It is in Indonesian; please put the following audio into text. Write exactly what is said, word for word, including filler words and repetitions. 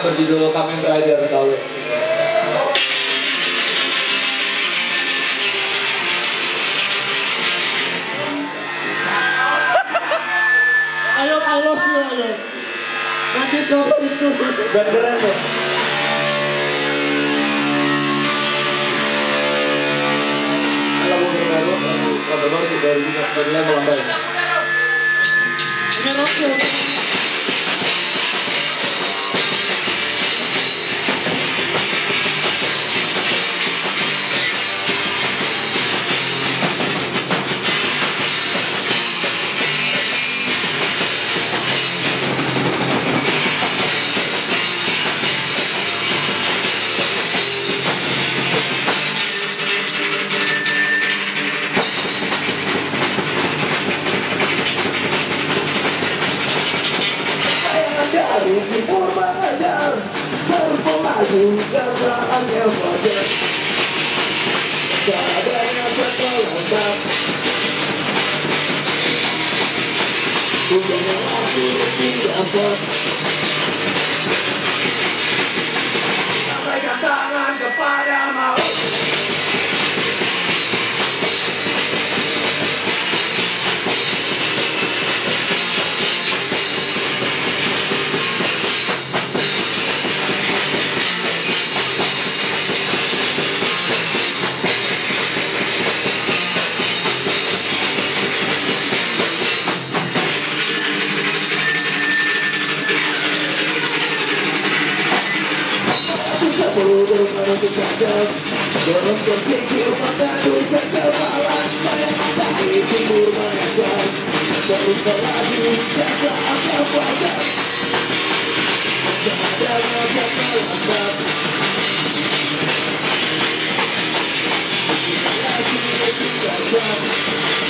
berjudul Kamen Rider K W. Ayo, I love you, ayo. Masih sobat itu. Beneran deh. Lagu terbaru, lagu terbaru sih dari judulnya Melambai. Melanchos. Timur mengajar harus melaju kesalahan yang wajar. Tak adanya terlambat, bukannya langsung didapat. Lambaikan tangan kepada maut. Bodoh kalau kejadian dorong berpikir mengadukan kepala bayang ada di timur mengajar terus melaju dan saatnya wajar jangan ada yang terlambat destinasi tidak jauh.